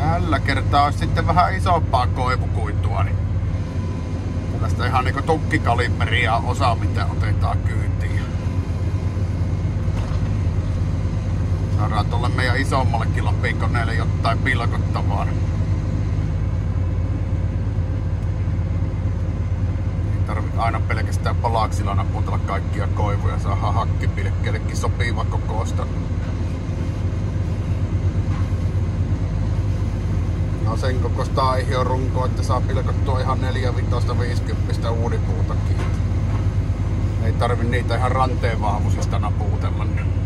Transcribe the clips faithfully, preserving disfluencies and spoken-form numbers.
Tällä kertaa olisi sitten vähän isompaa koivukuitua, niin tällaista ihan niinku tukkikaliberia osa, mitä otetaan kyytiin. Saadaan tuolle meidän isommallekin lapikoneelle jotain pilkottavaa. Ei tarvitse aina pelkästään palaksilla naputella kaikkia koivuja, saadaan hakkipilkkeellekin sopiva kokoista. No sen kokoista aihion runkoa, että saa pilkottua ihan neljä vitosta viisikymppistä uunipuutakin. Ei tarvi niitä ihan ranteen vahvuisista napuutella.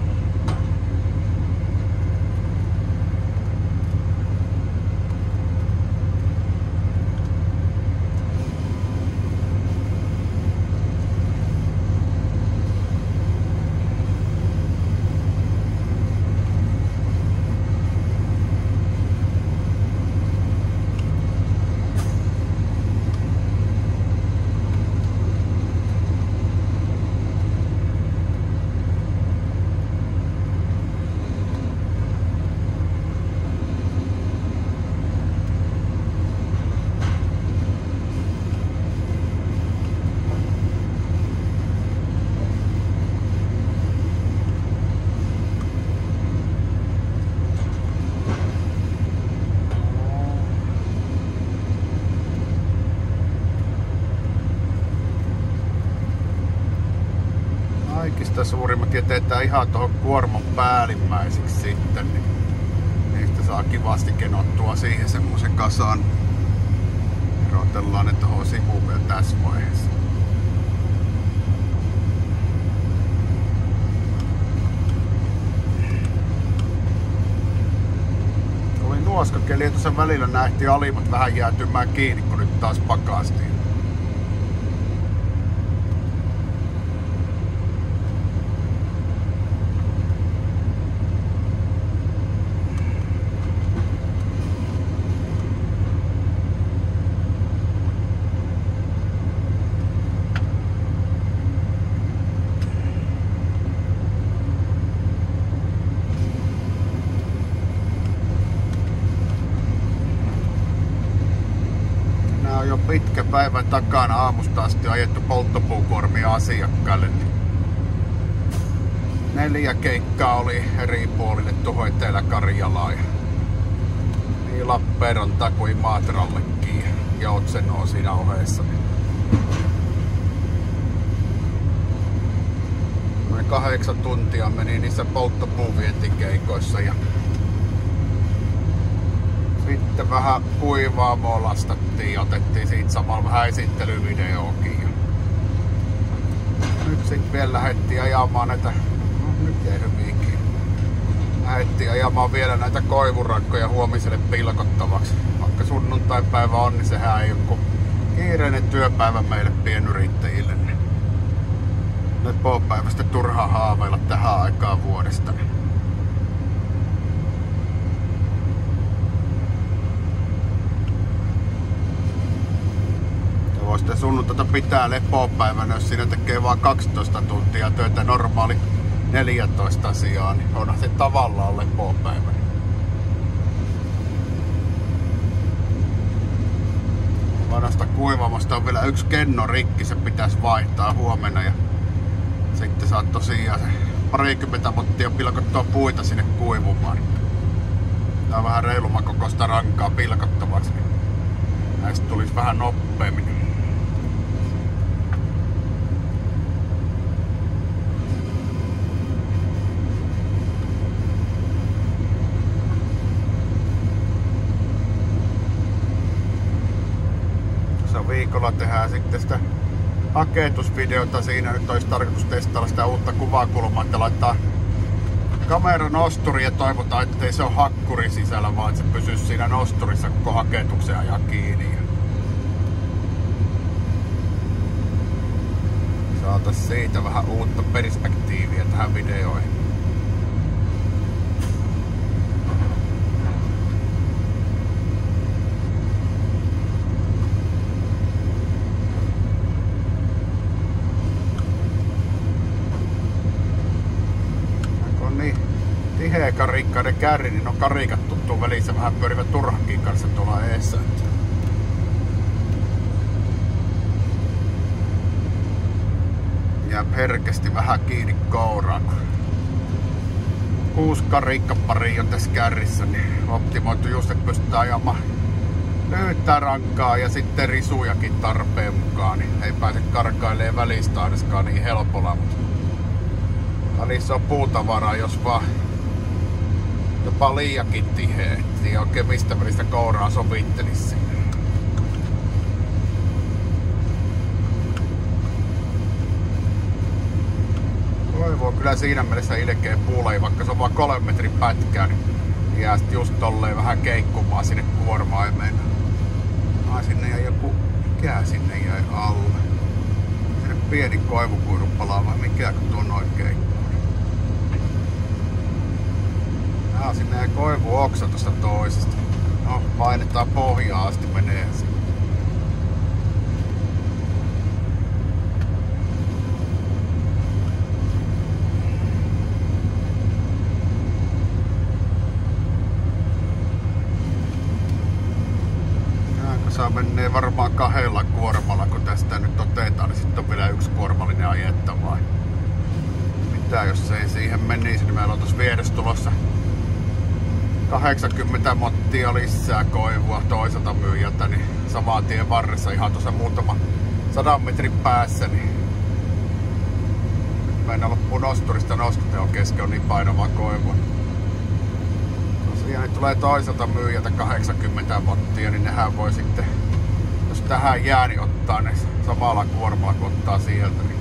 Kaikista suurimmat jätetään ihan tuohon kuorman päällimmäisiksi sitten, niin niistä saa kivasti kenottua siihen semmoisen kasaan. Erotellaan ne tuohon sivuun vielä tässä vaiheessa. Oli nuoskakeli ja tuossa välillä nähtiin alimat vähän jäätymään kiinni, kun nyt taas pakastiin. Jo pitkä päivä takana, aamusta asti ajettu polttopuukuormia asiakkaille. Neljä keikkaa oli eri puolille tuohon Etelä-Karjalaan ja niin Lappeenrantaan kuin Imatrallekin ja Joutsenoa siinä ohessa. Noin kahdeksan tuntia meni niissä polttopuuvientikeikoissa ja sitten vähän kuivaamoa lastattiin ja otettiin siitä samalla vähän esittelyvideoakin. Nyt sitten vielä lähdettiin ajamaan näitä, no nyt ei hyvinkin. Lähdettiin ajamaan vielä näitä koivurakkoja huomiselle pilkottavaksi. Vaikka sunnuntaipäivä on, niin sehän ei ole kuin kiireinen työpäivä meille pienyrittäjille. Lepopäivästä turhaa haaveilla tähän aikaan vuodesta. Sitten sunnuntaita pitää lepopäivänä, jos siinä tekee vain kaksitoista tuntia töitä normaali neljätoista sijaan, niin onhan se tavallaan lepopäivä. Vanhasta kuivamosta on vielä yksi kenno rikki, se pitäisi vaihtaa huomenna ja sitten saat tosiaan se parikymmentä mottia pilkottua puita sinne kuivumaan. Tää on vähän reilumman kokoista rankaa pilkottavaksi, niin näistä tulisi vähän nopeammin. Viikolla tehdään sitten sitä haketusvideota. Siinä nyt olisi tarkoitus testailla sitä uutta kuvakulmaa, että laittaa kameran nosturi ja toivotaan, ettei se ole hakkuri sisällä, vaan että se pysyy siinä nosturissa koko haketuksen ajan kiinni. Saatais siitä vähän uutta perspektiiviä tähän videoihin. karikkaiden kärri, niin on karikat tuttuu välissä vähän pyörivät turhankin kanssa tuolla eessä. Jää herkästi vähän kiinni kouraan. Kuusi karikkapari on tässä kärrissä, niin optimoitu just, että pystytään ajamaan lyhyttä rankaa ja sitten risujakin tarpeen mukaan, niin ei pääse karkailemaan välistä ainakaan niin helpolla, mutta välissä on puutavaraa, jos vaan jopa liiakin tiheä, niin oikein mistä välistä kouraa sovittelisi. Toivoo kyllä siinä mielessä ilkeä puulei, vaikka se on vaan kolmen metrin pätkää, niin jää sit just tolleen vähän keikkumaan sinne kuormaimeen. Ai sinne jäi joku, mikä sinne jäi alle? Sinne pieni koivukuiru palaa vai mikä, kun tuo on oikein. Jaa, sinne jäi koivu oksa tosta toisesta. No, painetaan pohjaa asti menee sinne. Saa menee varmaan kahdella kuormalla, kun tästä nyt otetaan, niin sitten on vielä yksi kuormallinen ajettava. Mitä jos ei siihen menisi, niin meillä on tuossa vieressä tulossa kahdeksankymmentä mottia lisää koivua toiselta myyjältä, niin saman tien varressa ihan tuossa muutama sadan metrin päässä, niin meidän loppuu nosturista nostoteon kesken on niin painavaa koivua. Tosiaan niin tulee toiselta myyjältä kahdeksankymmentä mottia, niin nehän voi sitten, jos tähän jää, niin ottaa ne samalla kuormalla kun ottaa sieltä. Niin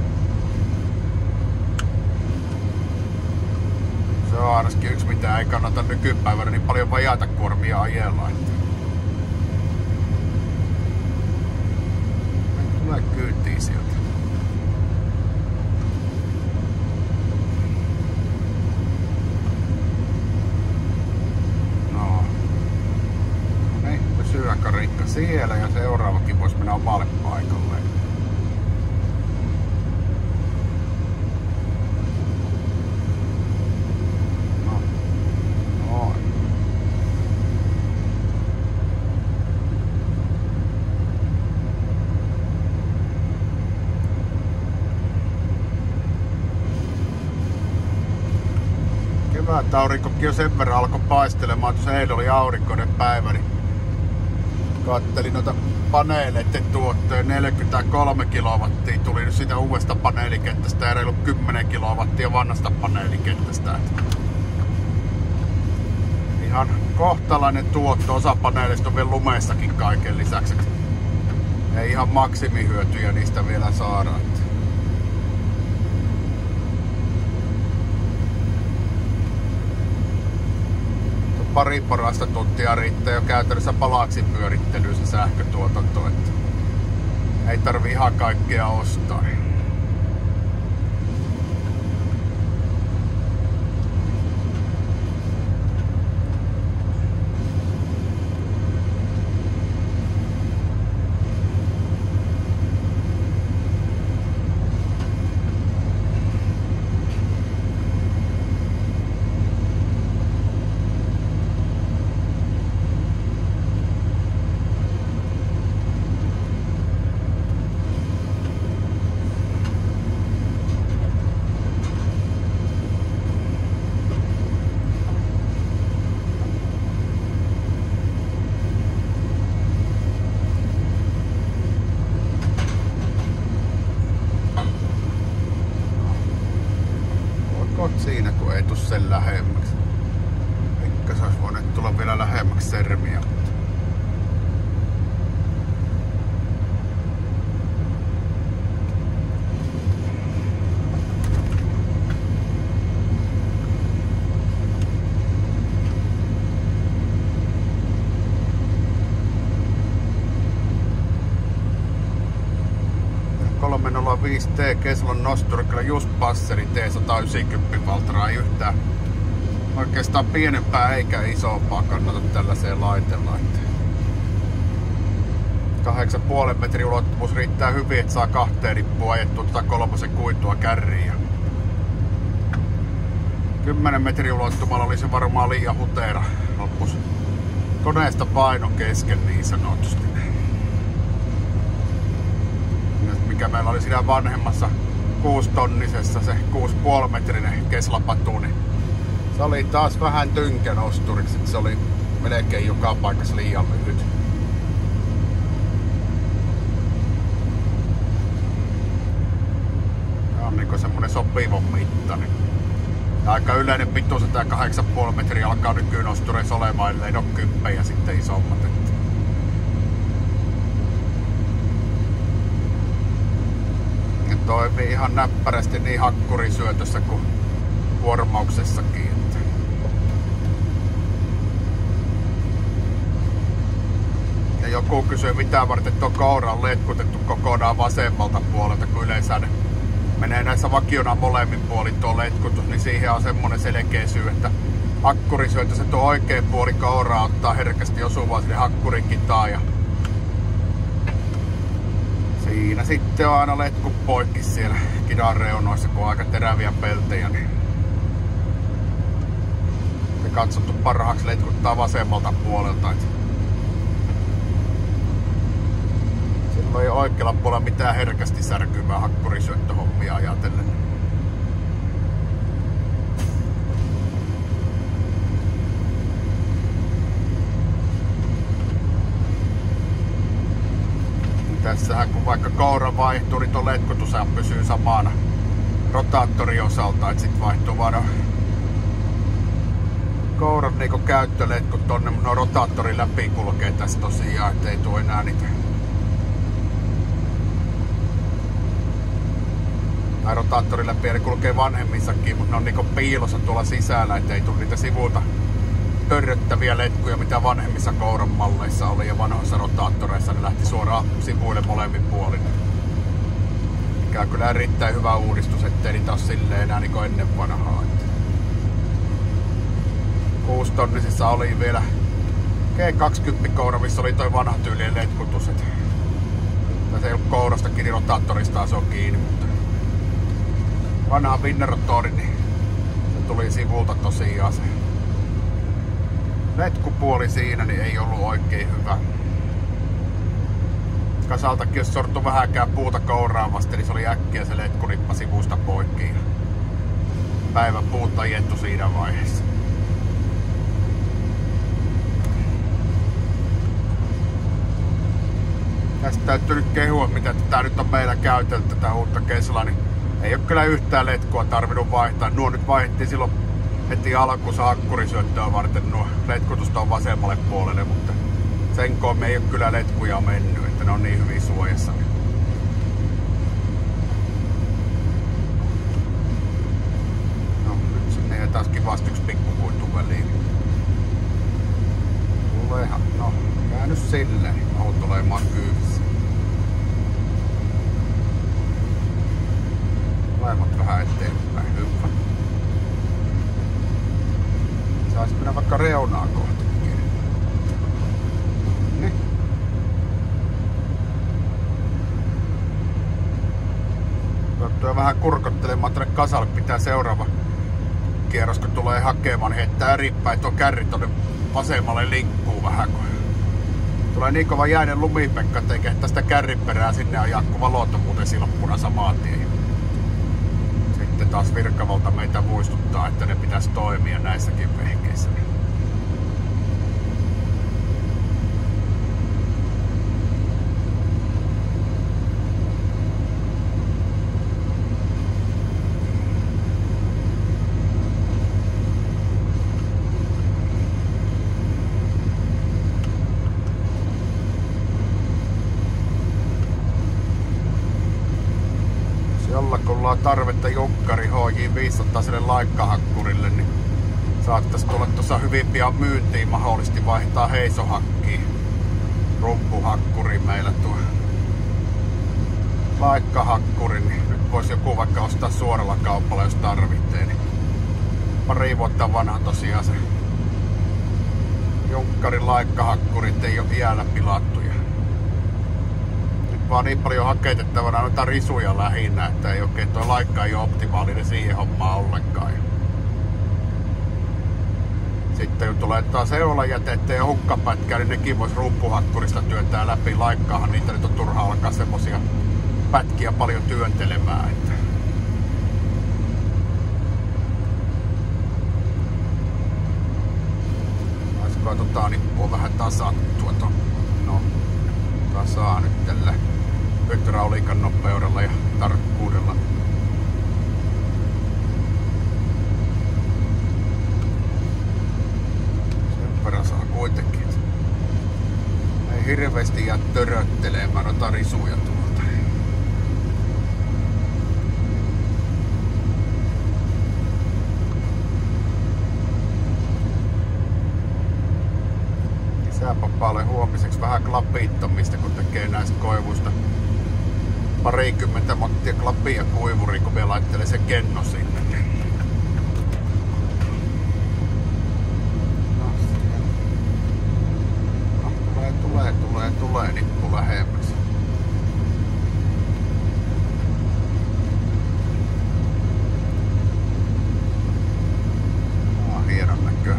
se on ainakin yksi, mitä ei kannata nykypäivänä niin paljon vajaata kuormia ajella. Tulee kyytiin sieltä. Karikka siellä ja seuraavakin voisi mennä omalle paikalle. No. No. Kevät aurinkokin jo sen verran alkoi paistelemaan, tuossa eilen oli aurinkoinen päivä, niin kattelin noita paneeleiden tuotteen, neljäkymmentäkolme kilowattia tuli nyt siitä uudesta paneelikenttästä ja reilu kymmenen kilowattia vanhasta paneelikenttästä. Ihan kohtalainen tuotto, osa paneelista on vielä lumeessakin kaiken lisäksi. Ei ihan maksimihyötyjä niistä vielä saada. Pari parasta tuntia riittää jo käytännössä palaksi pyörittelyyn se sähkötuotanto, että ei tarvi ihan kaikkea ostaa. Siinä kun ei tuu sen lähemmäksi. Ehkä se olisi voinut tulla vielä lähemmäksi sermiä. Mutta kolme nolla viisi T Keslon nosturi kyllä just passeri T sata yhdeksänkymmentä Valtraa, ei yhtään oikeastaan pienempää eikä isompaa kannata tällaiseen laitella. kahdeksan pilkku viisi metrin ulottuvuus riittää hyvin, että saa kahteen nippuun ajettua tuota kolmosen kuitua kärriä. kymmenen metrin ulottumalla oli se varmaan liian hutera. Loppus koneesta paino kesken niin sanotusti. Mikä meillä oli siinä vanhemmassa kuusitonnisessa, se kuusi pilkku viisi metrinen keslapatu, niin se oli taas vähän tynkän osturiksi, että se oli melkein joka paikassa liian lyhyt. Tää on niinku semmonen sopivan mittainen. Ja aika yleinen pituus, että kahdeksan pilkku viisi metriä alkaa nykyyn ostureissa olemaan, ellei ole kympejä sitten isommat. Ne toimii ihan näppärästi niin hakkurisyötössä kuin kuormauksessakin. Että. Ja joku kysyy, mitä varten tuo koura on letkutettu kokonaan vasemmalta puolelta, kun yleensä ne menee näissä vakiona molemmin puolin tuo letkutus, niin siihen on semmonen selkeä syy, että hakkurisyötössä tuo oikein puoli kouraa ottaa herkästi osuvaa sinne hakkurikitaan. Ja siinä sitten on aina letku poikki siellä kidan reunoissa, kun on aika teräviä peltejä. Niin ja katsottu parhaaksi letkuttaa vasemmalta puolelta. Et silloin ei oikealla puolella mitään herkästi särkyvää hakkurisyöttöhommia ajatellen. Tässähän kun vaikka koura vaihtuu, niin tuo letkutus pysyy samana rotaattorin osalta, että sit vaihtuu vaan kouran niinku käyttöletkut tonne, mutta no rotaattorin läpi kulkee tässä tosiaan, ettei tuu enää niitä. Tai rotaattorin läpi eli kulkee vanhemmissakin, mutta ne on niinku piilossa tuolla sisällä, ettei tuu niitä sivulta törröttäviä letkuja, mitä vanhemmissa kouran malleissa oli ja vanhoissa rotaattoreissa, ne lähti suoraan sivuille molemmin puolin. Mikä on kyllä erittäin hyvä uudistus, ettei niitä ole silleen enää niin kuin ennen vanhaa. Kuusitonnisessa oli vielä G kaksikymmentä koura, missä oli toi vanha tyylien letkutus. Se ei ollut kourasta kiinni, rotaattorista se on kiinni, mutta vanha Winnerotori, niin se tuli sivulta tosiaan se letkupuoli siinä, niin ei ollut oikein hyvä. Kasaltakin jos sortui vähänkään puuta kouraan vasten, niin se oli äkkiä se letkunippa sivusta poikki. Päivän puuta jettu siinä vaiheessa. Tästä täytyy nyt kehua, mitä tätä nyt on meillä käytelty, tätä uutta Keslaa, niin ei ole kyllä yhtään letkua tarvinnut vaihtaa. Nuo nyt vaihdettiin silloin heti alkuunsa hakkurisyöttöä varten, nuo letkutusta on vasemmalle puolelle, mutta sen koommin ei ole kyllä letkuja mennyt, että ne on niin hyvin suojassa. No nyt sinne ei taas kivasti yksi pikkukuitu väliin. Tuleehan, no käynyt silleen, auto olemaan kyyvissä. Tuleemat vähän eteenpäin, hyvä. Saisi mennä vaikka reunaa kohtikin. Niin. Tuo vähän kurkottelemaan tänne kasalle, pitää seuraava kierros, kun tulee hakemaan, niin heittää eripäin. Tuo kärri tonne vasemmalle linkkuu vähän, kun tulee niin kova jäinen lumipekka, ettei kehtaa sitä kärriperää sinne ajaa, kun valot on muuten siloppuna samaa tien. Sitten taas virkavalta meitä muistuttaa, että ne pitäisi toimia näissäkin vehkeissä. Jollakulla on tarvetta junkkari H J viisisataa sille laikkahakkurille, niin saattaisi tulla tuossa hyvin pian myyntiin mahdollisesti vaihtaa heisohakkiin. Rumpuhakkuri meillä tuo laikkahakkuri, niin nyt voisi joku vaikka ostaa suoralla kaupalla jos tarvitsee. Niin pari vuotta vanha tosiaan se junkkarin laikkahakkurit ei ole iällä pilattuja. Vaan niin paljon haketettavana noita risuja lähinnä, että ei oikein tuo laikka ei ole optimaalinen siihen hommaan ollenkaan. Sitten kun tulee taas seulajätettä ja hukkapätkää, niin nekin vois rumppuhakkurista työntää läpi. Laikkaahan niitä nyt on turha alkaa semmosia pätkiä paljon työntelemään. Että olisiko tota nippua vähän tasattua to. No, tasaa nyt tällä hydrauliikan nopeudella ja tarkkuudella. Sen verran saa kuitenkin. Ei hirveesti jää töröttelemään noita risuja tuolta. Papalle huomiseksi vähän klapittomista, kun tekee näistä koivuista parikymmentä mottia klapia kuivuriin, kun me laittelee se kenno sinne. No, tulee, tulee, tulee, tulee nippu lähemmäksi. Ah, hienon näköä.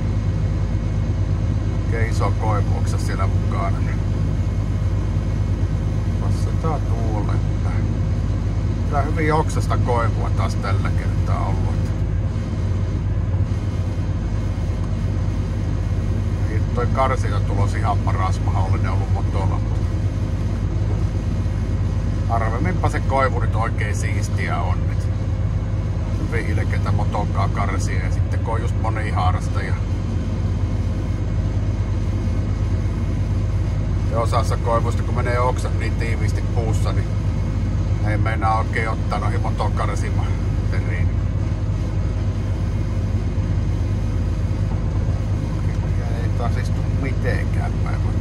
Iso koivuoksa siellä mukana. Passetaan tuolle. Tää hyvin oksasta koivua taas tällä kertaa ollut. Ei toi karsina tulos ihan paras mahdollinen ollut motolla. Harvemminpa se koivu nyt oikein siistiä on. Hyvin ilkeitä motonkaa karsia ja sitten kun on just monihaarasta ja Ja osassa koivusta, kun menee oksat niin tiiviisti puussa, niin ei meinaa oikein ottaa noihin motokarsimaan teriin. Ei taas istu mitenkään päivän.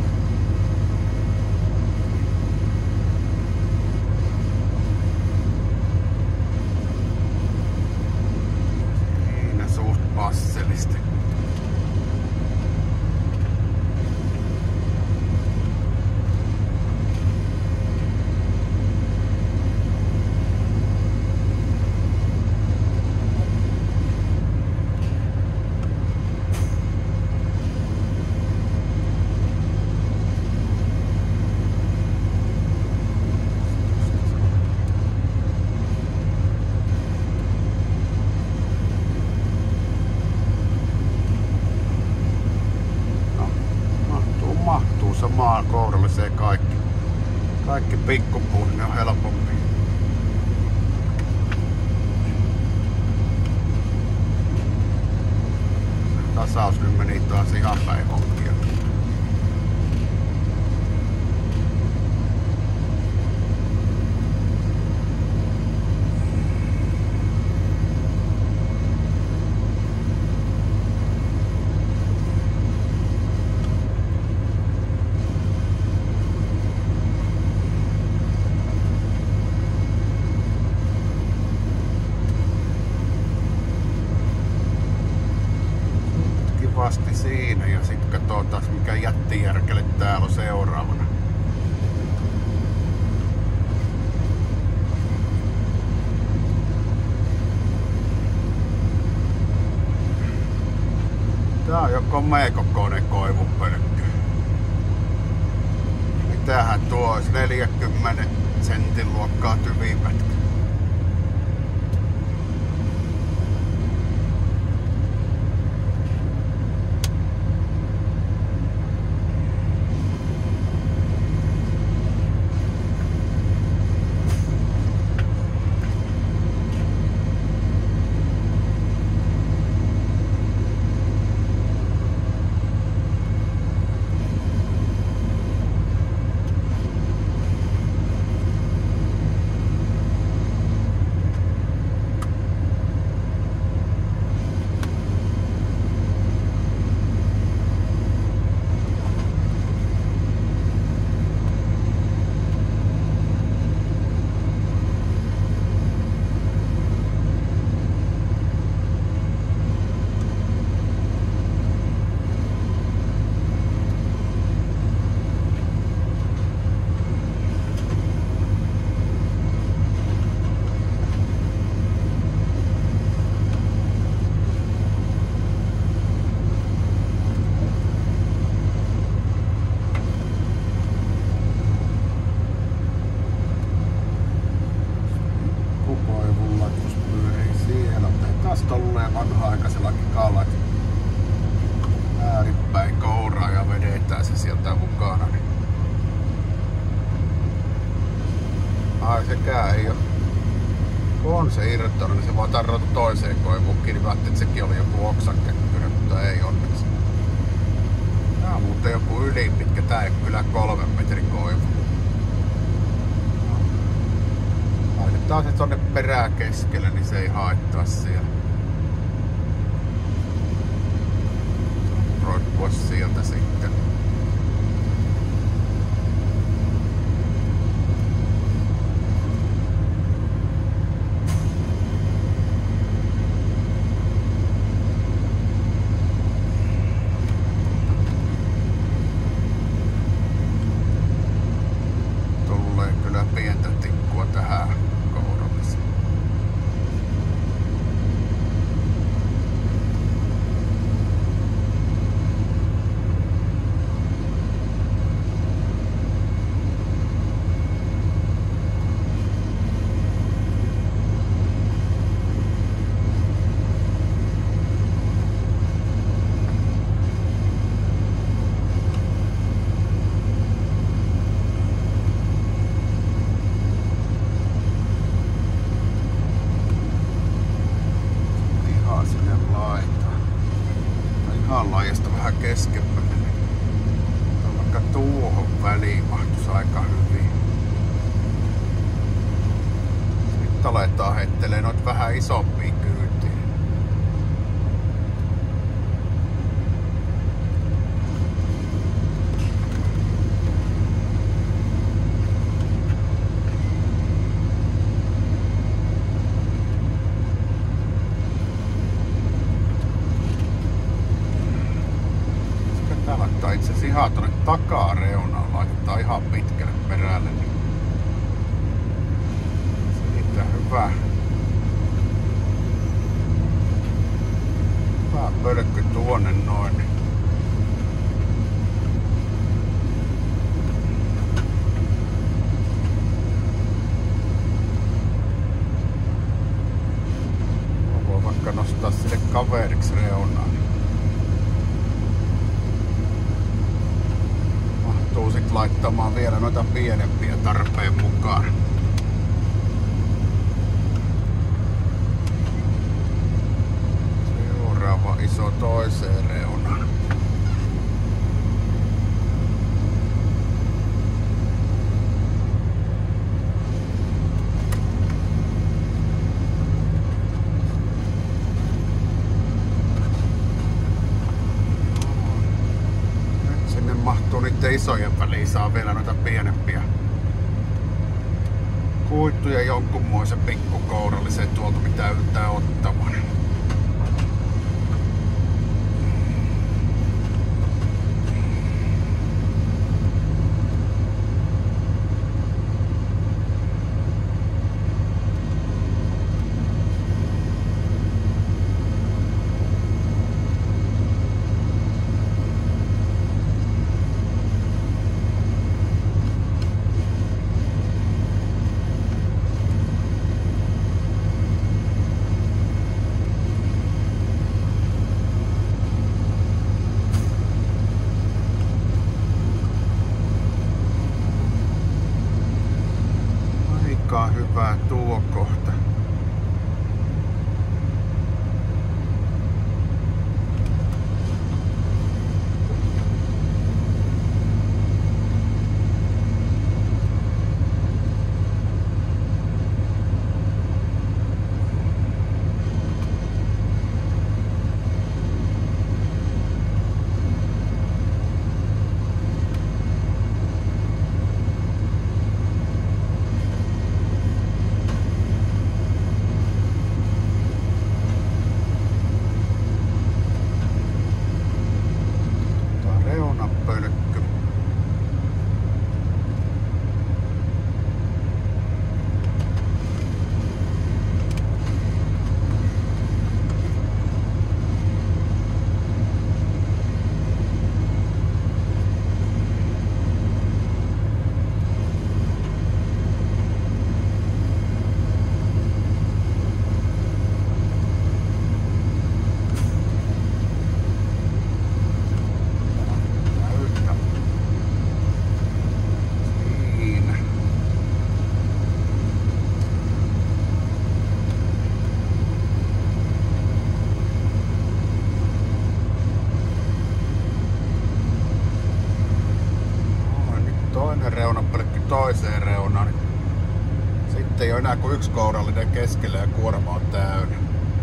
Siinä suht passelista. Samaan kohdalliseen kaikki. Kaikki pikkupuut, ne on helpompi. Tasaus nyt meni taas ihan päin honkia. Vasti siinä ja sitten katsotaan mikä jättijärkele täällä on seuraavana. Tää on jo komea kokoinen koivupölkky. Mitähän tuo olisi neljäkymmentä sentin luokkaa tyvipätkä. sekään ei oo. Kun on se irrottanut, niin se vaan tarrautu toiseen koivuun kiinni. Välttämättä, että sekin oli joku oksakekkyrä, mutta ei onneksi. Tää on muuten joku ylipitkä, tää ei kyllä kolmen metrin koivu. Laitetaan se tonne perää keskelle, niin se ei haittaa siellä. Roikkua sieltä sitten. Keskemmälle, niin vaikka tuohon väliin mahtuisi aika hyvin. Sitten aletaan heittelee noita vähän isompia kyytiä. Itse asiassa ihan tuonne takareunaan laitetaan ihan pitkälle perälle. Siitä hyvä. Hyvä pölkky tuonne noin. Voi vaikka nostaa sille kaveriksi reunaan. Mahtuu sit laittamaan vielä noita pienempiä tarpeen mukaan. Seuraava iso toiseen reunaan. Niiden isojen väliin saa vielä noita pienempiä kuittuja jonkunmoisen pikkukourallisen tuolta mitä yltää ottamaan. Hyvää tuo kohta. toiseen reunaan, niin sitten ei ole enää kuin yksi kourallinen keskellä ja kuorma on täynnä.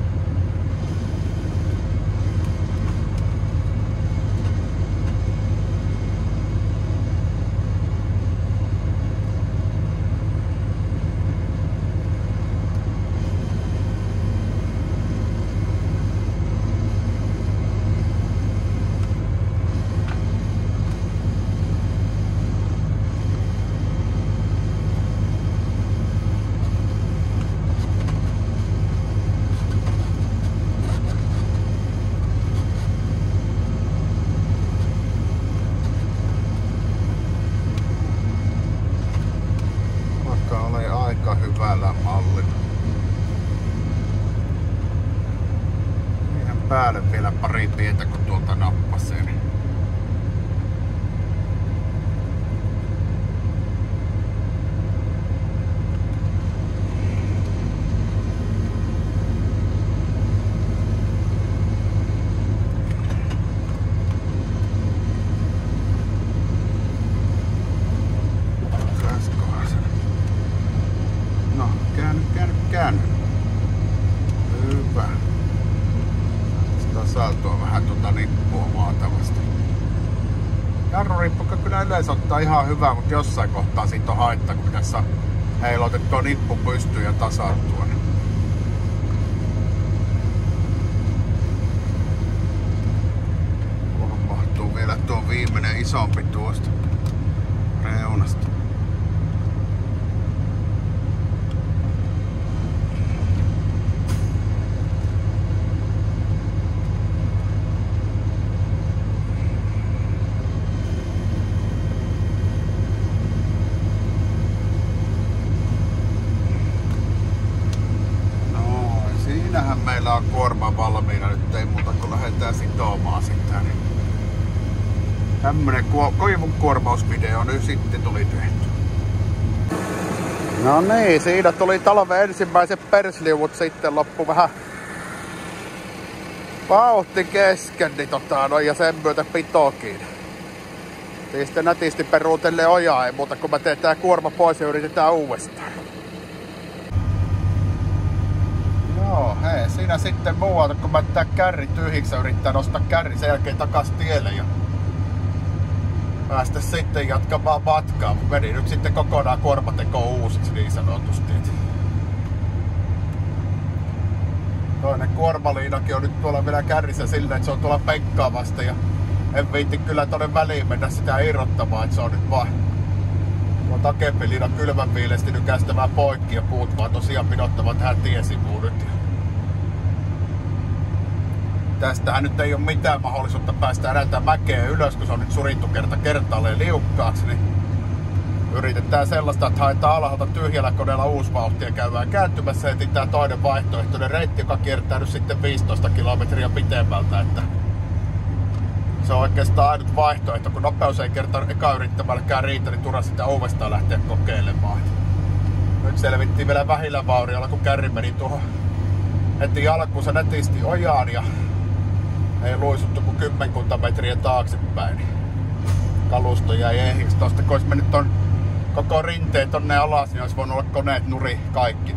Hyvällä mallilla. Ihan päälle vielä pari pientä kun tuolta nappasin. Hyvä. Sitä saaltua vähän tuota nippua maatavasti. Jarrurippukka kyllä yleensä ottaa ihan hyvää, mutta jossain kohtaa siitä on haittaa, kun pitäisi saa heilotettua nippu pystyyn ja tasattua. Tuohon mahtuu vielä tuo viimeinen isompi tuosta reunasta. Siinähän meillä on kuorma valmiina, nyt ei muuta kun lähdetään sitomaan sitä. Tämmönen koivun kuormausvideo nyt sitten tuli tehty. No niin, siinä tuli talven ensimmäiset persliuvut, sitten loppu vähän vauhti kesken, niin tota, no, ja sen myötä pitokin. Sitten nätisti peruutelle ojaa, ei muuta kun mä teen tää kuorma pois ja yritetään uudestaan. Joo, hei, siinä sitten muualta, kun mä tää kärri tyhjiksi ja yrittää nostaa kärri sen jälkeen takas tielle ja päästä sitten jatkamaan matkaa. Meni nyt sitten kokonaan kuormateko uusiksi niin sanotusti. Toinen kuormaliinakin on nyt tuolla vielä kärrissä silleen, että se on tuolla penkkaa vasta ja en viitti kyllä tonne väliin mennä sitä irrottamaan, että se on nyt vaan tuo takepiliina kylmän viilesti nykästämään poikki ja puut vaan tosiaan pinottava tähän tiesivuun nyt. Tästähän nyt ei ole mitään mahdollisuutta päästä enää mäkeen ylös, kun se on nyt surittu kerta kertaalleen liukkaaksi, niin yritetään sellaista, että haetaan alhaalta tyhjällä koneella uusi vauhti ja käydään kääntymässä ja etsitään toinen vaihtoehtoinen reitti, joka kiertää nyt sitten viisitoista kilometriä pitemmältä, että se on oikeastaan ainut vaihtoehto, kun nopeus ei kerta eka yrittämälläkään riitä, niin turha sitä uudestaan lähteä kokeilemaan. Nyt selvittiin vielä vähillä vauriolla, kun kärri meni tuohon heti alkuunsa netisti ojaan ja ei luisuttu kuin kymmenkunta metriä taaksepäin. Kalusto jäi ehjiksi. Tosta kun olisi mennyt ton koko rinteen tonne alas, niin olisi voinut olla koneet nuri kaikki.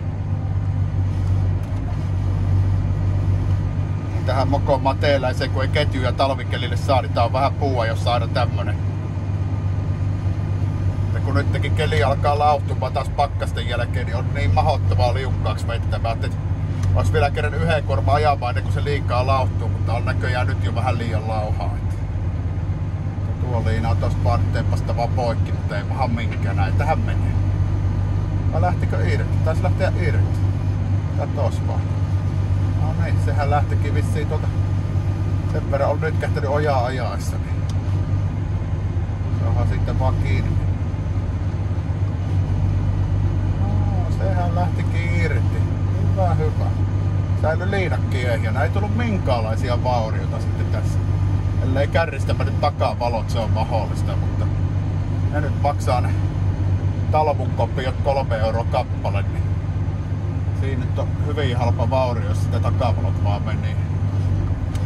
Tähän mokoon mateeläiseen, kun ei ketjuja talvikelille saa, niin tää on vähän puua, jos saadaan tämmönen. Ja kun nytkin keli alkaa lauhtumaan taas pakkasten jälkeen, niin on niin mahdottomaa liukkaaksi vettä. Mä ajattelin, että olisi vielä kerran yhden kuorman ajamaan ennen kuin se liikaa lauhtuu, mutta on näköjään nyt jo vähän liian lauhaa. Tuo liina on tossa vaan teppasta vaan poikki, mutta ei maha minkään. Näin tähän menee. Vai lähtikö irti? Taisi lähteä irti. Katos vaan. No niin, sehän lähtikin vissiin tuolta. Sen verran on nyt kähtänyt ojaa ajaessa. Niin se onhan sitten vaan kiinni. No, sehän lähtikin irti. Hyvä, hyvä. Säily liinakki ehjänä. Ei tullut minkäänlaisia vaurioita sitten tässä. Ellei kärristä mennyt takaa valot, se on mahdollista, mutta ne nyt maksaa ne talmunkopiot kolme euroa kappale, niin siinä nyt on hyvin halpa vaurio, jos sitä takavalot vaan meni.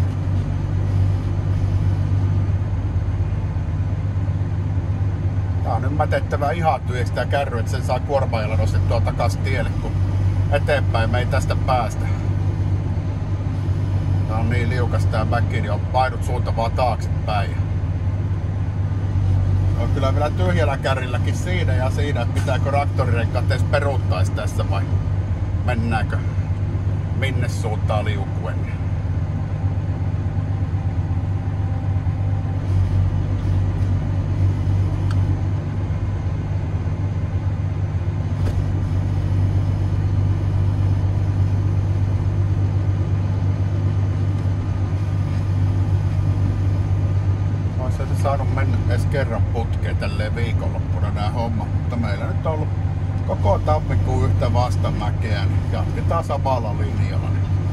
Tää on nyt mätettävä ihan tyhjäksi ja kärry, että sen saa kuormaajalla nostettua takas tielle, kun eteenpäin me ei tästä päästä. Tää on niin liukas tää mäki, niin on painut suunta vaan taaksepäin. On kyllä vielä tyhjällä kärrilläkin siinä ja siinä, että pitääkö traktorirenkaat edes peruuttais tässä vai mennäänkö minne suuntaan liukuen. Saanut mennä edes kerran putkeen tälleen viikonloppuna nää hommat, mutta meillä nyt on ollut koko tammikuun yhtä vastamäkeä, niin jatketaan samalla linjalla.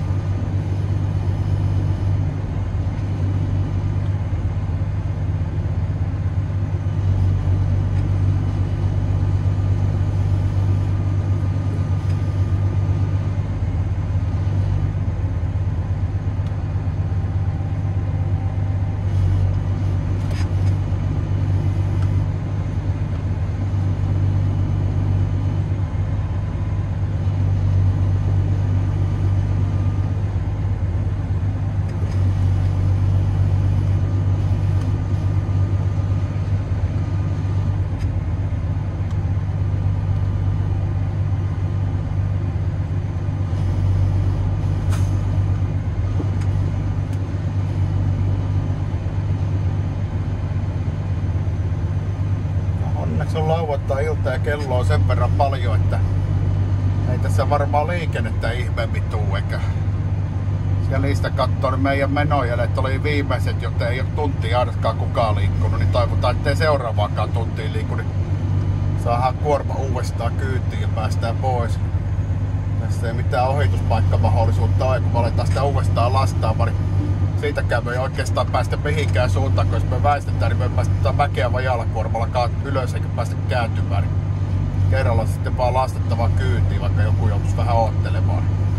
Se on lauantai-ilta ja kello on sen verran paljon, että ei tässä varmaan liikennettä ihmeemmin tuu, eikä siellä niistä kattoo, niin meidän menojelet oli viimeiset, joten ei ole tuntia ainakaan kukaan liikkunut, niin toivotaan, ettei seuraavaakaan tuntiin liiku, niin saadaan kuorma uudestaan kyytiin ja päästään pois. Tässä ei mitään ohituspaikkamahdollisuutta ole, kun me aletaan sitä uudestaan lastaamaan, niin siitäkään me ei oikeastaan päästä mihinkään suuntaan, kun jos me väistetään, niin me päästetään mäkeä vajalla kuormalla ylös eikä päästä kääntymään. Niin kerralla sitten vaan lastettavaa kyytiin, vaikka joku joutuisi vähän oottelemaan.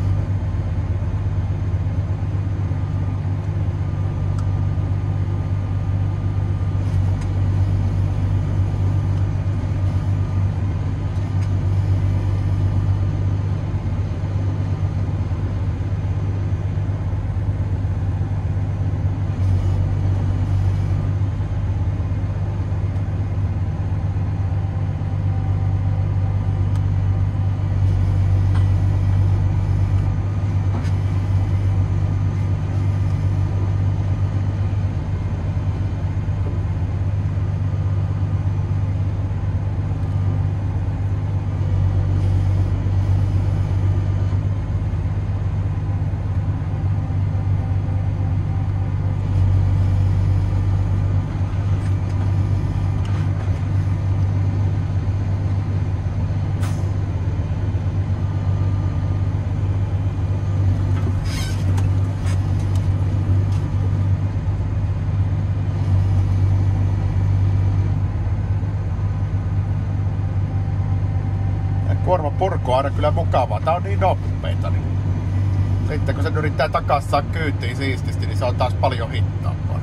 Kuormapurku on aina kyllä mukavaa. Tää on niin nopeeta. Niin sitten kun sen yrittää takas saa kyytiin siististi, niin se on taas paljon hittaampaa.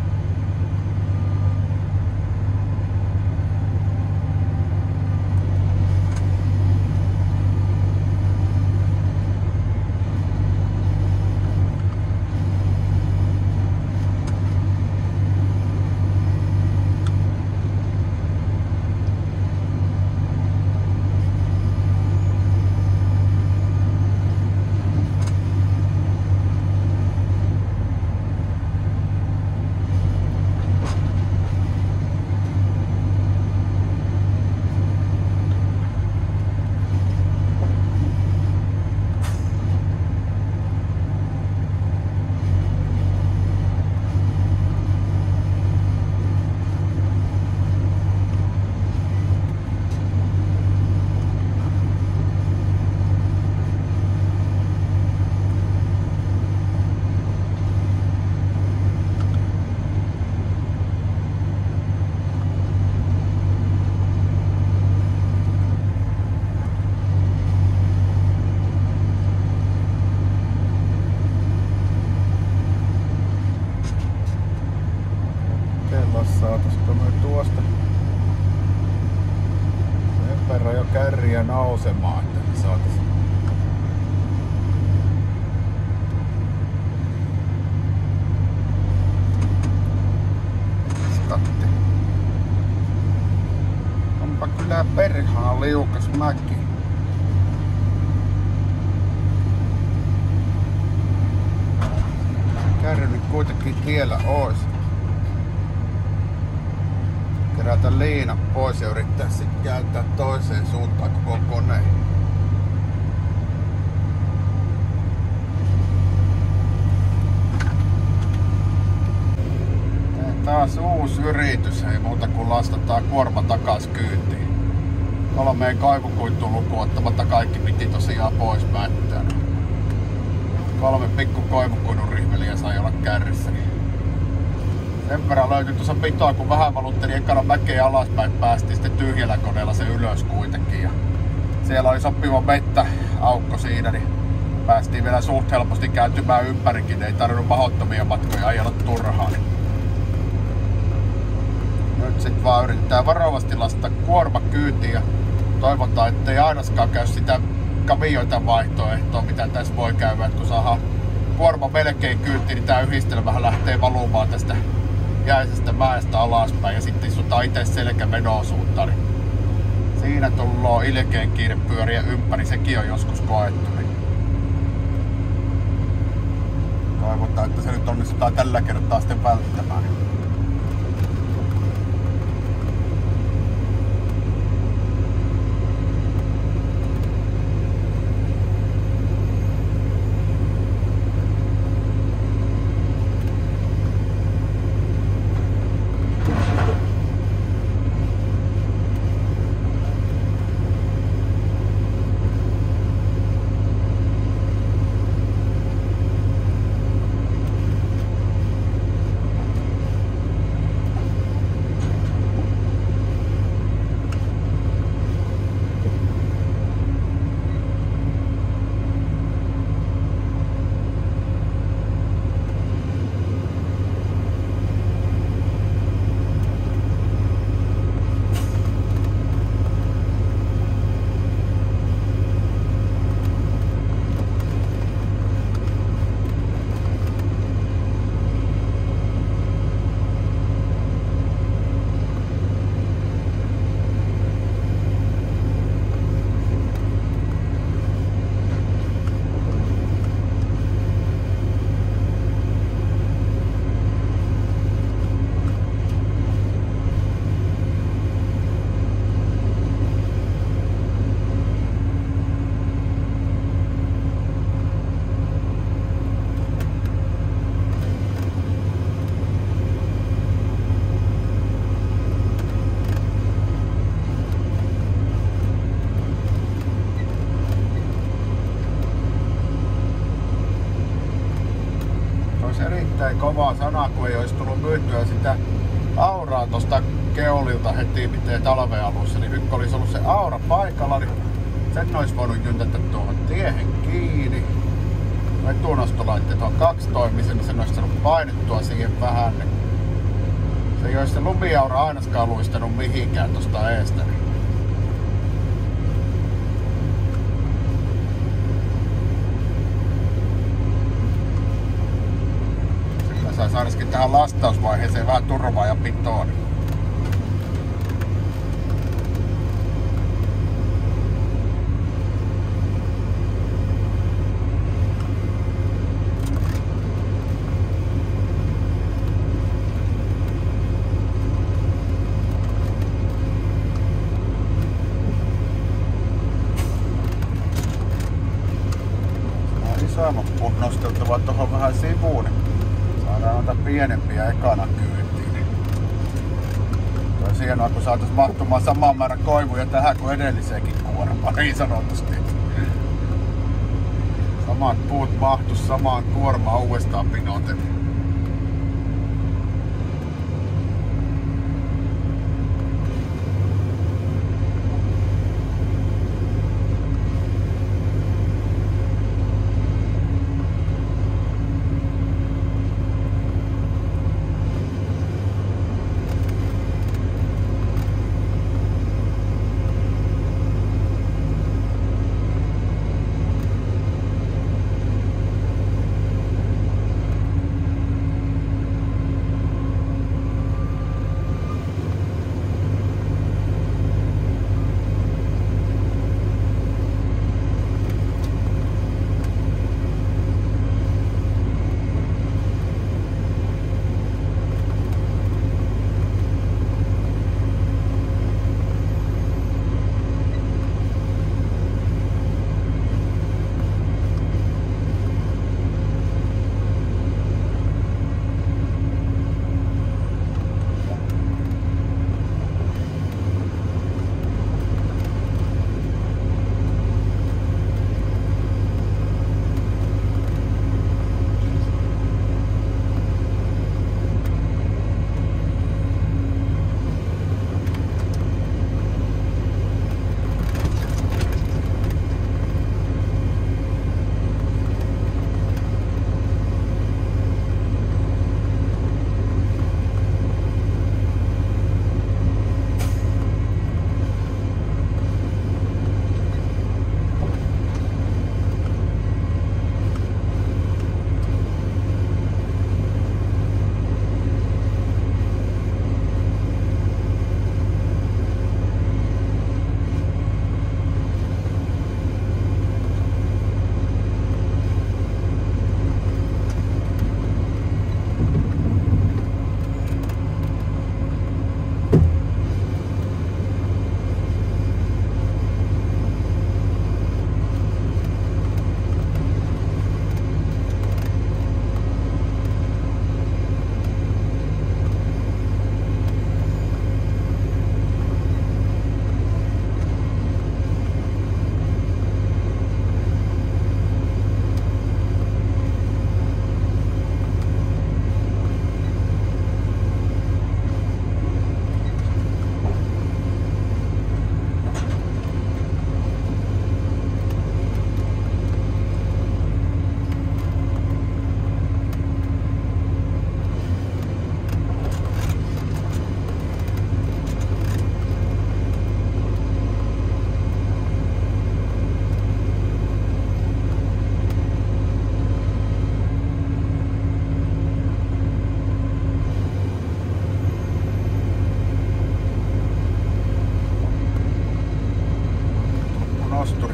Saataisiko me tuosta jo kärriä nousemaan, että saatais statti. Onpa kyllä perhaan liukas mäki. Kärry nyt kuitenkin tiellä ois. Kerätä liinat pois ja yrittää sitten kääntää toiseen suuntaan koko koneen. Taas uusi yritys, ei muuta kuin lastataan kuorma takas kyytiin. Kolmeen kaivukuittuun lukuun ottamatta kaikki piti tosiaan pois mättää. Kolme pikku koivukuidun rihveliä sai olla kärrissä. Sen verran löytyi tuossa pitoa, kun vähän valutteli ekana mäkeä alaspäin, päästiin sitten tyhjällä koneella se ylös kuitenkin. Ja siellä oli sopiva vettä aukko siinä, niin päästiin vielä suht helposti kääntymään ympärikin. Ei tarvinnut mahdottomia matkoja ajella turhaan. Nyt sit vaan yrittää varovasti lastata kuorma kyytiin ja toivotaan, ettei ainakaan käy sitä kavioita vaihtoehtoa, mitä tässä voi käydä. Et kun saadaan kuorma melkein kyytiin, niin tää yhdistelmähän lähtee valumaan tästä jäisestä mäestä alaspäin ja sitten istutaan itse selkämenoon suuntaan. Niin siinä tullaan ilkeen kiire pyöriä ympäri, sekin on joskus koettu. Niin toivotaan, että se nyt onnistutaan tällä kertaa sitten välttämään. Kova sana, kun ei olisi tullut myytyä sitä auraa tosta keulilta heti miten talven alussa, niin nyt kun olisi ollut se aura paikalla, niin sen olisi voinut jyntätä tuohon tiehen kiinni. Etunostolaitteet on kaksitoimisen, niin sen olisi saanut painettua siihen vähän. Niin se ei olisi se lumiaura ainakaan luistanut mihinkään tosta eestä. Niin saadaankin tähän lastausvaiheeseen vähän turvaa ja pitoa. Isoimmat puut nosteltava tuohon vähän sivuun. Saadaan noita pienempiä ekana kyytiin. Toi hienoa, kun saatais mahtumaan saman määrän koivuja tähän kuin edelliseenkin kuormaan, niin sanotusti. Samat puut mahtus samaan kuormaan uudestaan pinoten.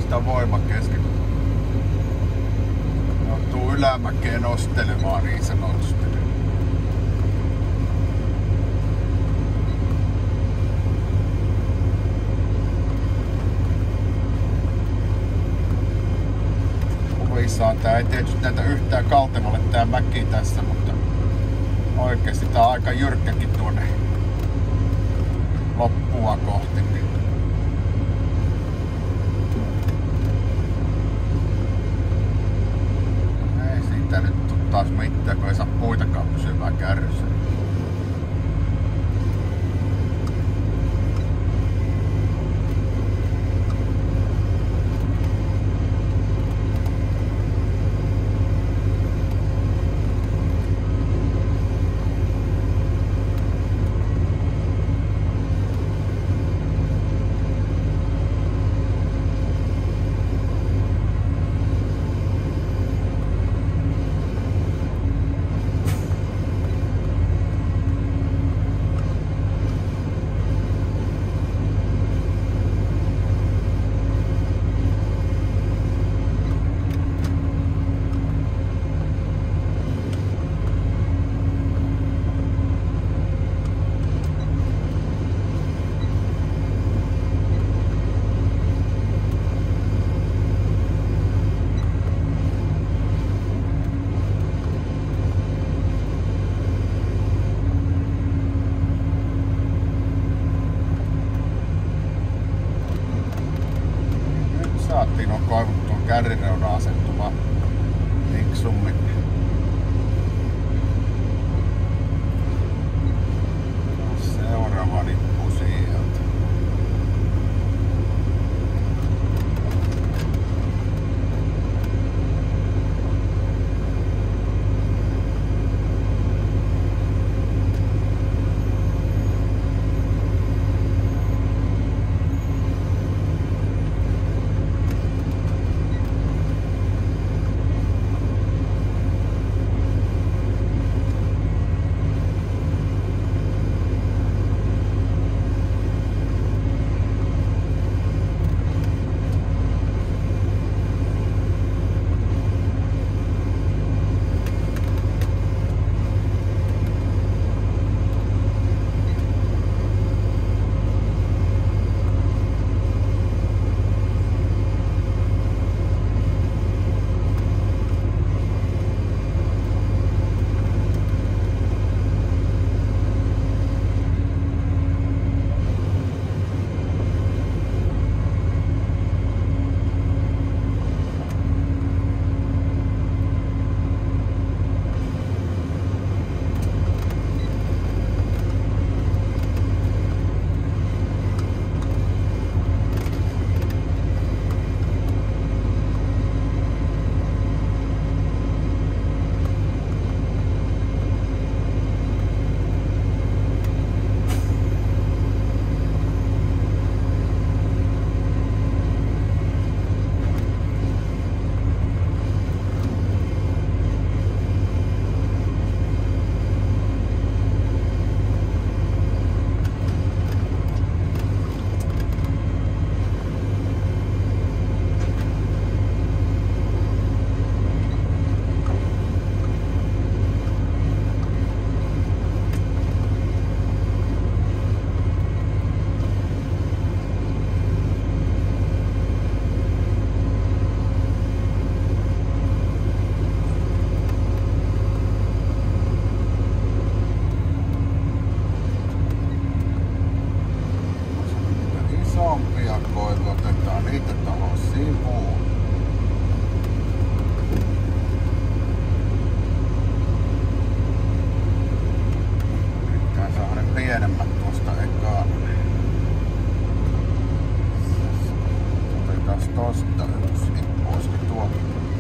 sitä voimakesken. Joutuu ylämäkeen nostelemaan niin sanotusti. Kuvissaan tää ei tietysti näytä yhtään kaltevalle tää mäki tässä, mutta oikeesti tää on aika jyrkkäkin tuonne loppua kohti. Ei siitä nyt tuu taas mitään, kun ei saa puitakaan pysymään kärryssä. Saatiin on koivuttua kärrireunaan asettuva Nixummin. Seuraava nippu sieltä. pienemmät tuosta ekaan. Otetaan tosta yksi nippu, olisiko tuo?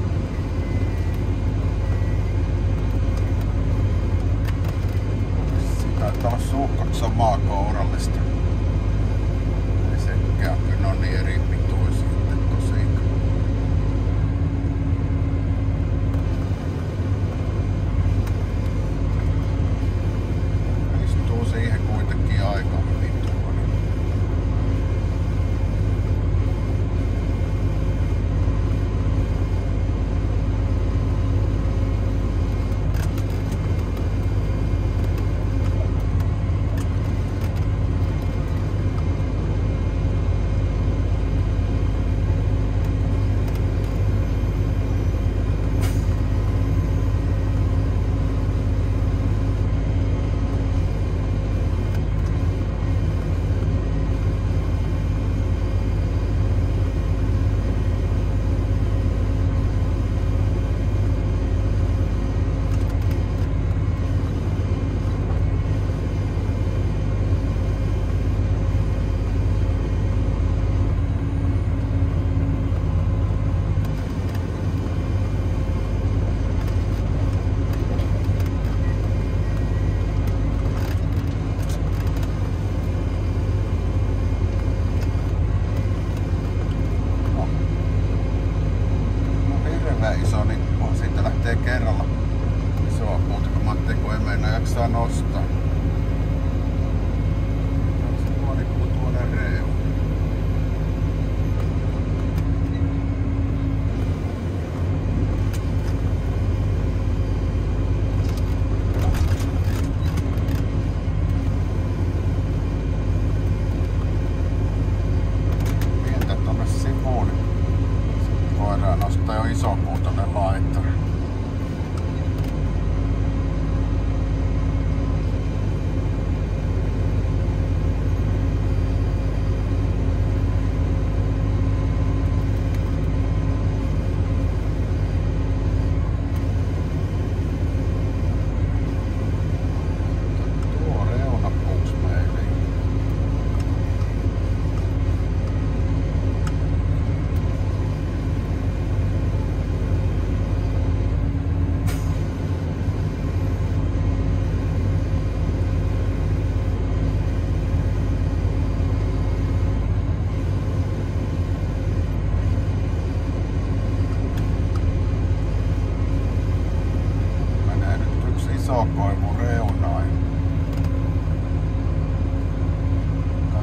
Sitä taitaa olla suhkat samaa kourallista. Ei sekään, kyllä ne on niin eri pituisia tosiaan. Siihen kuitenkin aika hyvin tuolla.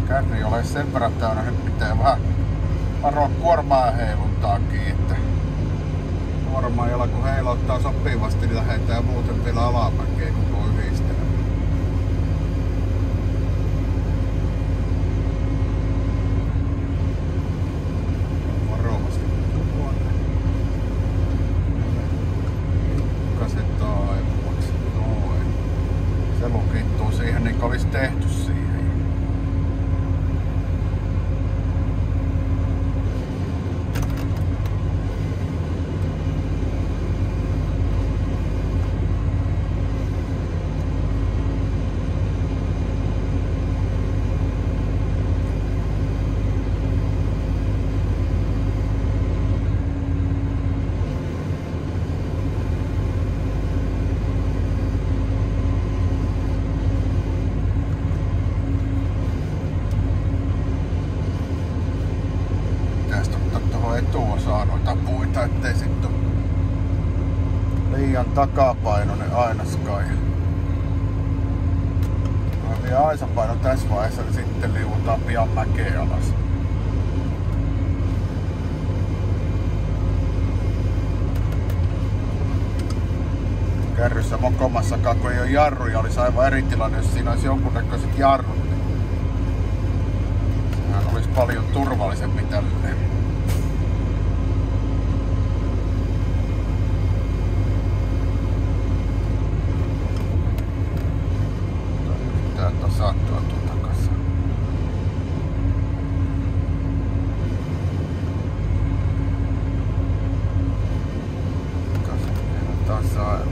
Kärri ole sen verran täynnä, nyt pitää vähän varoa kuormaa heiluntaakin, että kuormaa jolla kun heilauttaa sopivasti, niin lähdetään muuten vielä alamäkeen koko yhdistelmä. Varovasti tuonne. Pikkaset taipuvaksi. Noin. Se lukittuu siihen niin kuin olisi tehty siihen. Etuosaan noita puita, ettei sitten liian takapainoinen ainaskaan. Kun vielä aisapaino tässä vaiheessa, niin sitten liuutaan pian mäkeä alas. Kärryssä mokomassakaan, kun ei ole jarruja, olisi aivan eri tilanne, jos siinä olisi jonkunnäköiset jarrut. Sehän olisi paljon turvallisempi tälleen. Saattua tuota kanssa. Tasailua.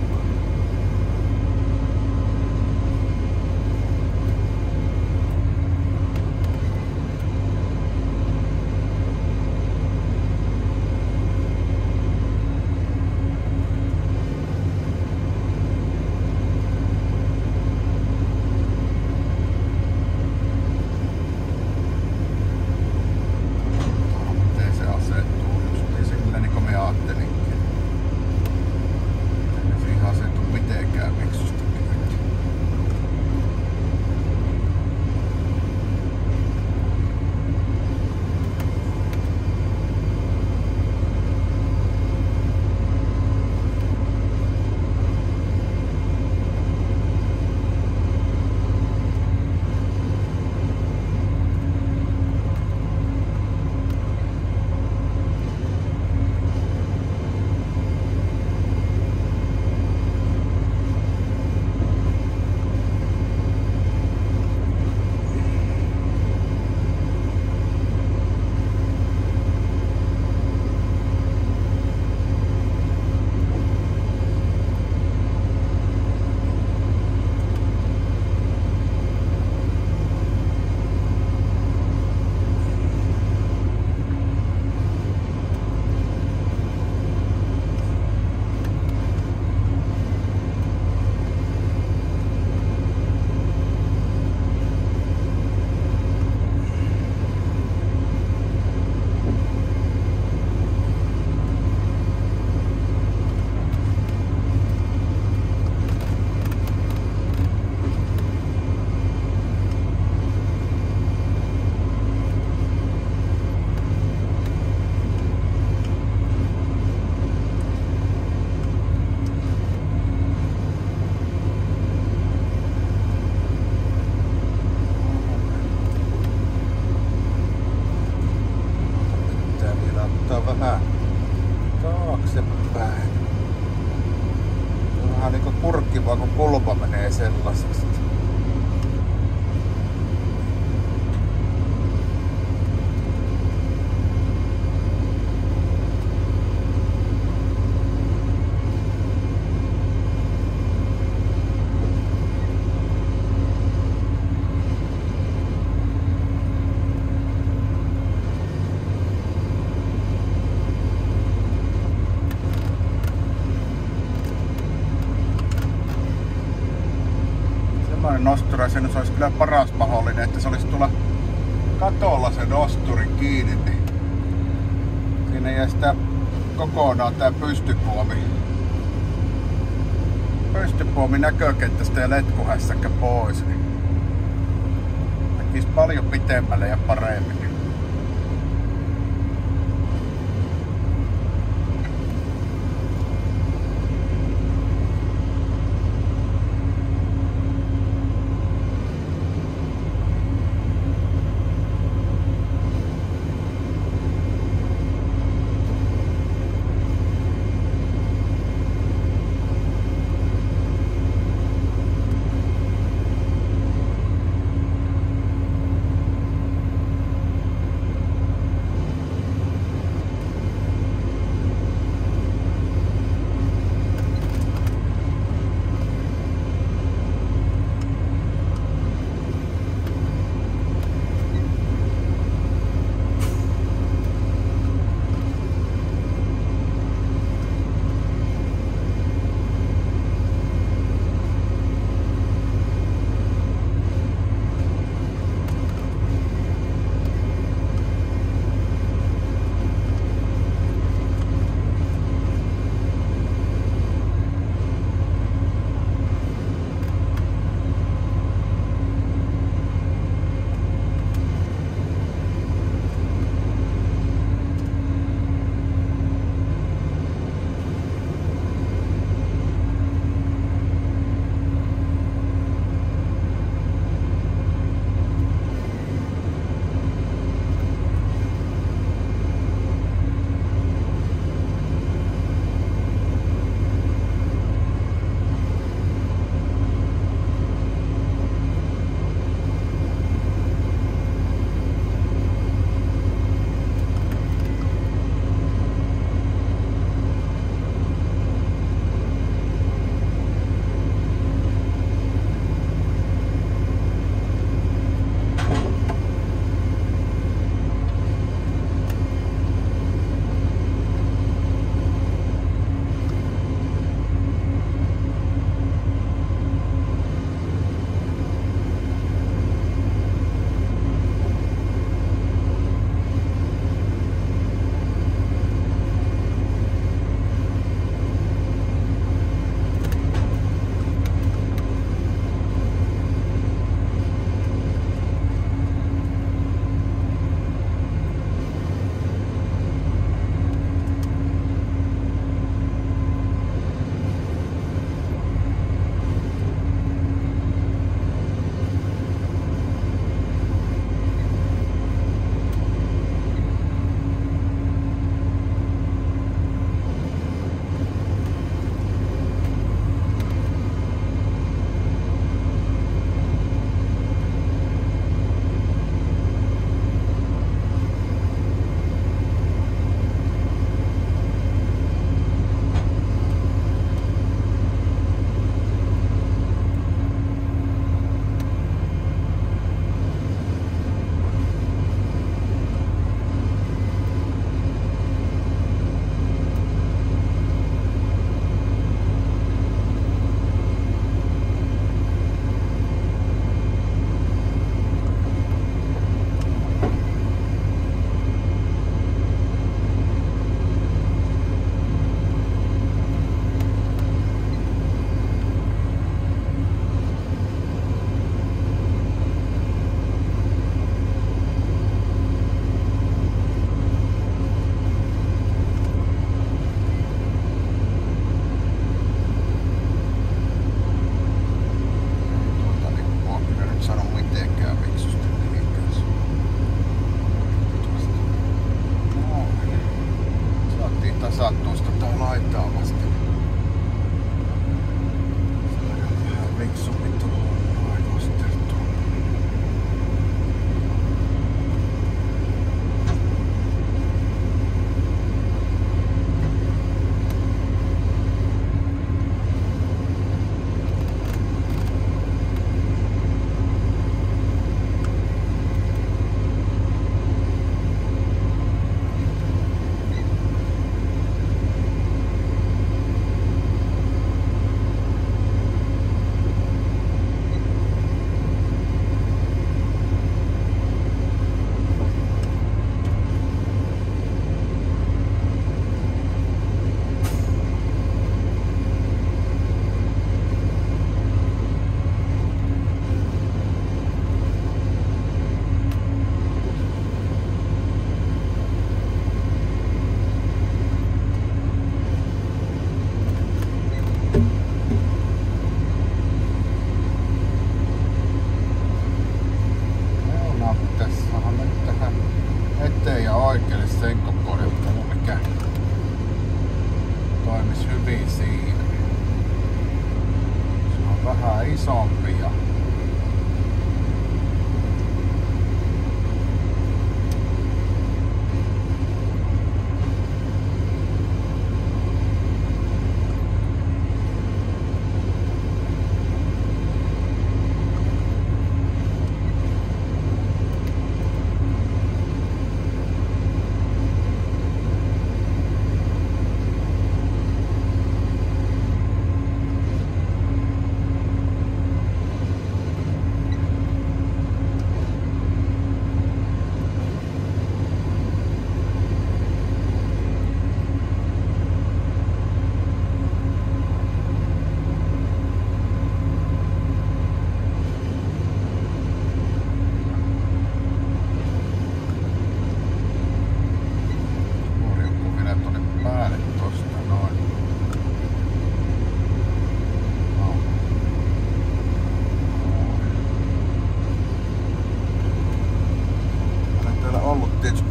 Vähän taaksepäin. Vähän niinku kurkkivaa, kun kulma menee sellaisesta. Nosturi, se olisi kyllä paras mahdollinen, että se olisi tuolla katolla se nosturi kiinni, niin siinä jää sitä kokonaan tää pystypuomi pystypuomi näkökenttästä ja letkuhässäkkä pois, niin tekisi paljon pitemmälle ja paremmin.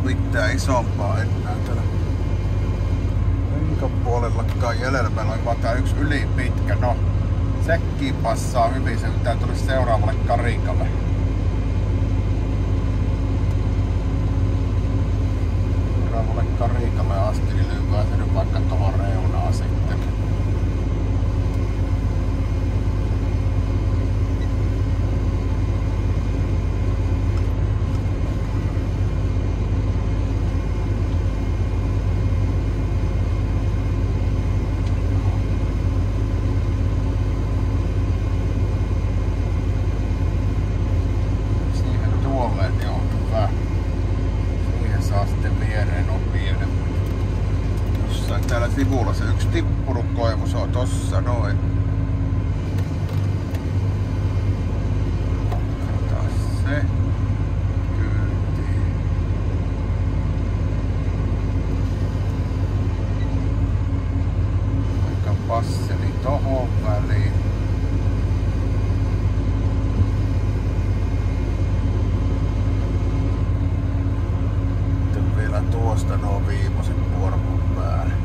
mitään isompaa enää täällä Rinkon puolellakaan jäljellä. Meillä on vaan tää yksi yli pitkä. No, sekin passaa hyvin. Se pitää tulla seuraavalle karikalle. Seuraavalle karikalle asti, niin lyykää se nyt vaikka tohon reunaan sitten. Täällä sivulla se yksi tippunut koivu, se on tossa noin. Taas se. Kyytiin. Aika passeli tohon väliin. Sitten vielä tuosta nuo viimeiset kuormun päälle.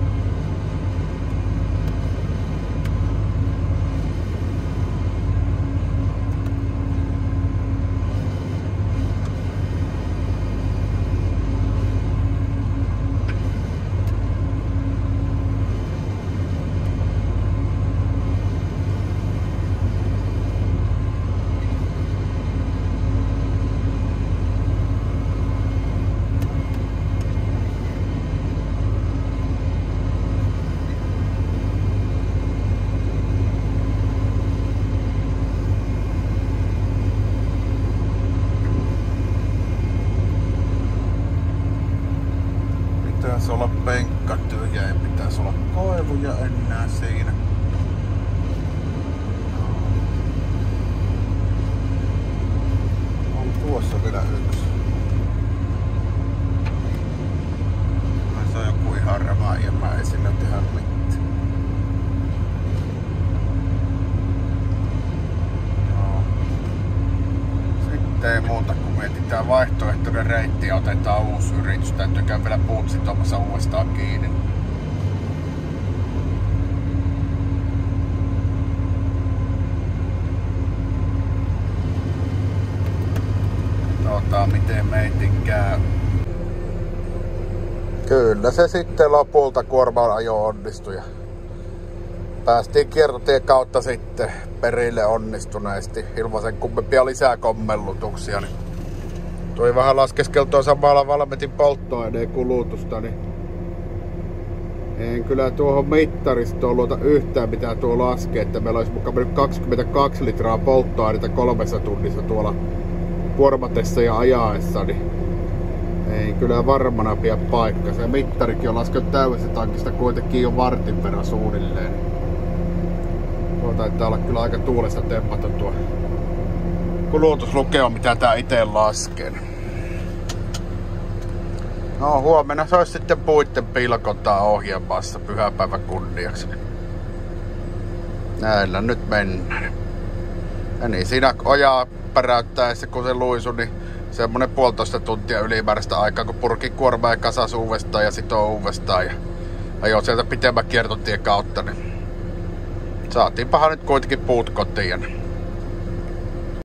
Pitäisi olla penkka tyhjä, ei pitäisi olla koivuja enää siinä. On tuossa vielä yksi. Se on joku ihan rämä ja mä ei sillä tehdä mitään. No. Sitten ei muuta kuin mietitään vaihtoehtoinen reitti ja otetaan uusi yritys. Täytyy käydä vielä puut sitomassa uudestaan kiinni. Katsotaan miten meitin käy. Kyllä se sitten lopulta kuorman ajo onnistui. Päästiin kiertotien kautta sitten perille onnistuneesti ilman sen kummempia lisää kommellutuksia. Niin tuli vähän laskeskeltua samalla Valmetin polttoaineen kulutusta, niin en kyllä tuohon mittaristoon luota yhtään mitä tuo laskee, että meillä olisi mukaan mennyt kaksikymmentäkaksi litraa polttoaineita kolmessa tunnissa tuolla kuormatessa ja ajaessa, niin ei kyllä varmana pidä paikka. Se mittarikin on laskenut täydestä tankista kuitenkin jo vartin verran suunnilleen. Tuo taitaa olla kyllä aika tuulesta tempata tuo kulutuslukema, mitä tää ite laskee. No huomenna se olisi sitten puitten pilkotaan ohjelmassa pyhäpäivän kunniaksi. Näillä nyt mennään. Ja niin siinä ojaa päräyttäessä kun se luisu, niin semmonen puolitoista tuntia ylimääräistä aikaa kun purki kuormaa ja kasas uudestaan ja sitoo uudestaan. Ja ajoi sieltä pitemmän kiertotien kautta, niin saatiinpahan nyt kuitenkin puut kotiin.